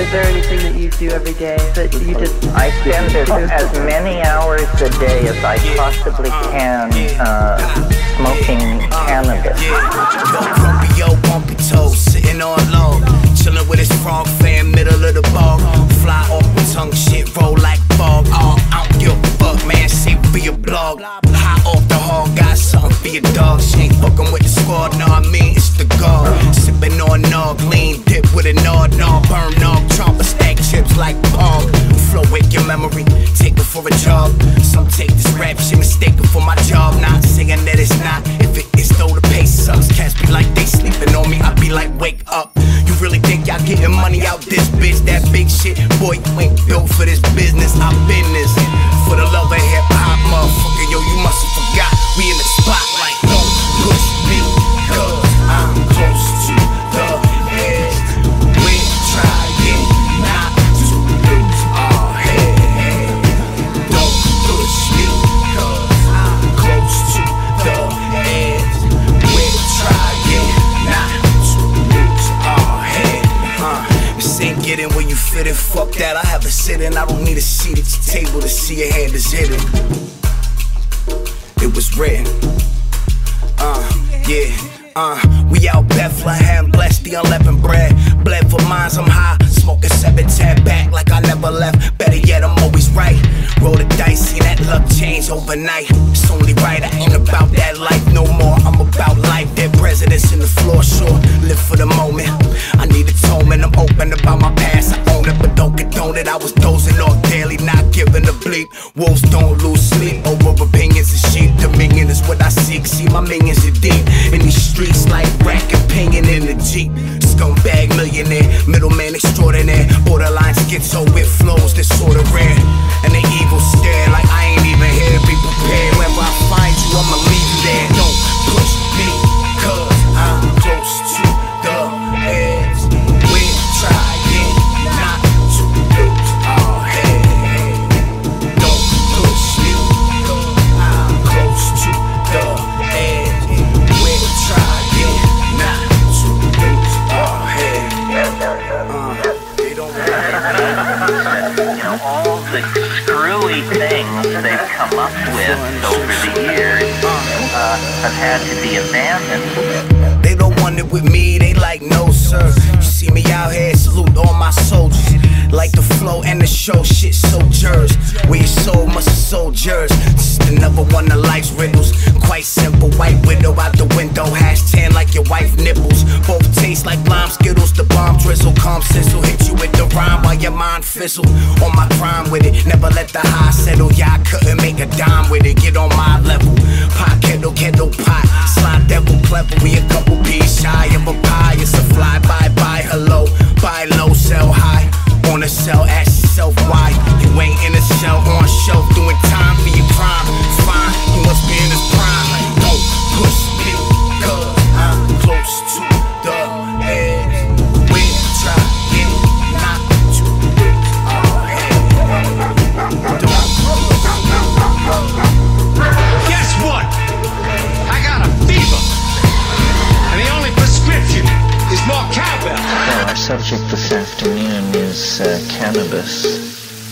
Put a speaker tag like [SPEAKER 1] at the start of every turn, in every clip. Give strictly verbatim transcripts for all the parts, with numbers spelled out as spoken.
[SPEAKER 1] is there anything that you do every day that you just...
[SPEAKER 2] I spend as, as many hours a day as I possibly can uh, smoking cannabis.
[SPEAKER 3] Grumpy-o, bumpy toes, sitting on low, chilling with his frog fan, middle of the ball. Fly off with tongue shit, roll like fog. Oh, I don't give a fuck, man, say for your blog. High off the hog, got something for your dog. She ain't fucking with the squad, nah, I mean, it's the guard. Sipping on nog, lean dip with a nod, nod, burn nog, chomp a stack chips like pog. Flow wake your memory, take it for a jog. Some take this rap shit mistaken for my job. Not saying that it's not, if it is though the pace sucks. Cats be like they sleeping on me, I be like wake up. You really think y'all getting money out this bitch? That big shit, boy, you ain't built for this business. I've been this, for the love of hip hop, motherfucker. Yo, you must have forgot, we in the spotlight. Don't push me, cause I'm close to the edge. We're trying not to lose our head. Don't push me, cause I'm close to the edge. We're trying not to lose our head. Uh, this ain't getting where you fit it, fuck that. I have a sit-in, I don't need a seat at your table to see your hand is hidden. It was written. Uh, yeah, uh, we out Bethlehem, bless the unleavened bread. Bled for mines, I'm high, smoking seven, ten back like I never left. Better yet, I'm always right. Roll the dice, see that luck change overnight. It's only right, I ain't about that life no more. I'm about life, dead presidents in the floor, sure. Live for the moment, I need atonement. I'm open about my past, I own it, but don't condone it. I was dozing off daily, not giving a bleep. Wolves don't lose sleep over opinions of sheep. Dominion is what I seek, see my minions are deep in these streets like rack opinion in the Jeep. Scumbag millionaire, middleman extraordinaire, borderline schizo with flows that's sorta rare. And the evil stare like I ain't even here. Be prepared, wherever I find you, I'ma leave you there. Don't push me, cause I'm close to the edge. We're trying not to lose our head. Don't push me, cause I'm close to the edge. We're trying not to lose our head. Uh, they don't
[SPEAKER 2] You know, all the screwy things they've come up with over the years uh, have had to be abandoned.
[SPEAKER 3] They don't want it with me, they like no sir. You see me out here, salute all my soldiers. Like the flow and the show, shit soldiers. Where your soul must have soldiers. Just another one of life's riddles. Quite simple, white widow out the window. Hash tan like your wife nipples. Both taste like lime skittles. The bomb drizzle, calm sizzle. Hit you with the rhyme while your mind fizzle. On my prime with it, never let the high settle. Yeah, I couldn't make a dime with it, get on my level. Pot kettle, kettle pot. Slide devil clever, we a couple peas shy of a pie. It's a fly, bye bye, hello. Buy low, sell high. On a cell, ask yourself why. You ain't in a cell, on shelf, doing time for your crime. Fine, you must be in his prime. Don't push me, cause I'm close to the edge. We're trying not to lose our head.
[SPEAKER 4] Guess what? I got a fever. And the only prescription is more cowbell.
[SPEAKER 5] Well, our subject this afternoon is uh, cannabis.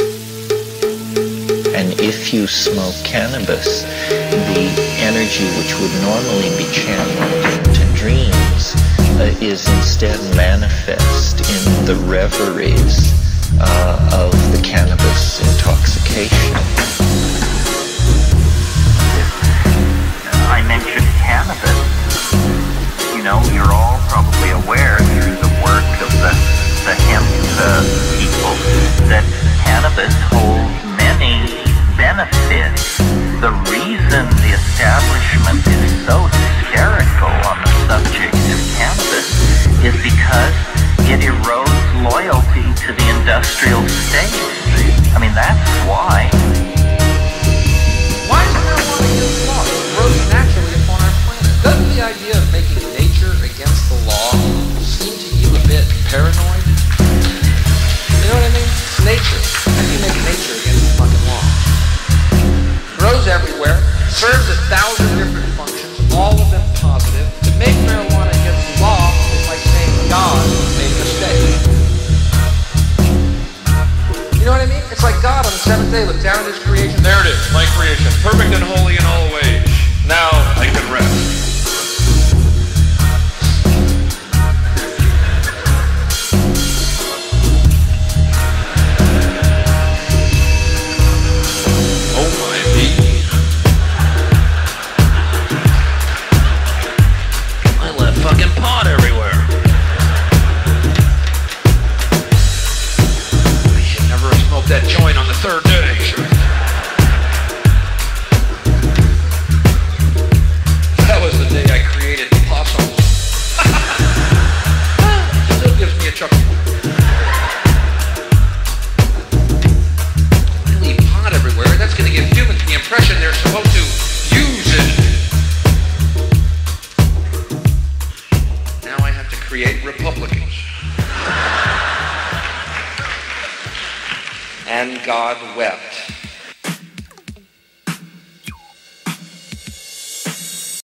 [SPEAKER 5] And if you smoke cannabis, the energy which would normally be channeled into dreams uh, is instead manifest in the reveries uh, of the cannabis intoxication.
[SPEAKER 2] I mentioned cannabis. You know, you're all probably aware through the work of the, the hemp uh, people that cannabis holds many benefits. The reason the establishment is so hysterical on the subject of cannabis is because it erodes loyalty to the industrial state. I mean, that's why.
[SPEAKER 6] Why is marijuana against the law? It grows naturally upon our planet. Doesn't the idea of making nature against the law seem to you a bit paranoid? You know what I mean? It's nature. How do you make nature against the fucking law? It grows everywhere, serves a thousand different functions, all of them positive. To make marijuana against the law is like saying God made a mistake. day, look down at his creation.
[SPEAKER 7] There it is, my creation, perfect and holy in all ways. Now I can rest.
[SPEAKER 6] Fucking pot everywhere. I should never have smoked that joint on the third day. That was the day I created possums. Still gives me a chuckle. I leave pot everywhere. That's going to give humans the impression they're supposed to use it. Create Republicans. And God wept.